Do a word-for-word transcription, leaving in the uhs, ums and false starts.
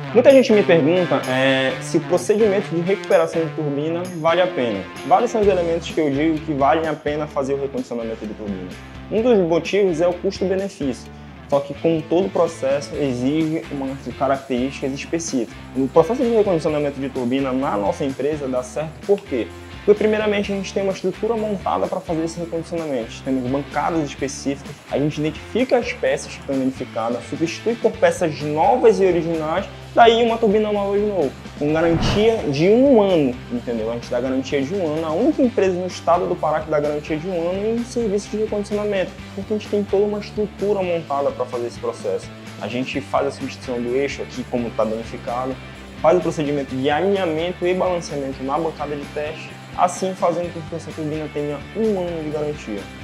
Muita gente me pergunta é, se o procedimento de recuperação de turbina vale a pena. Vários são os elementos que eu digo que valem a pena fazer o recondicionamento de turbina. Um dos motivos é o custo-benefício, só que como todo processo exige umas características específicas. O processo de recondicionamento de turbina na nossa empresa dá certo por quê? Porque primeiramente a gente tem uma estrutura montada para fazer esse recondicionamento, temos bancadas específicas, a gente identifica as peças que estão danificadas, substitui por peças novas e originais, daí uma turbina nova de novo, com garantia de um ano, entendeu? A gente dá garantia de um ano, a única empresa no estado do Pará que dá garantia de um ano em serviço de recondicionamento, porque a gente tem toda uma estrutura montada para fazer esse processo. A gente faz a substituição do eixo aqui como está danificado, faz o procedimento de alinhamento e balanceamento na bancada de teste, assim fazendo com que essa turbina tenha um ano de garantia.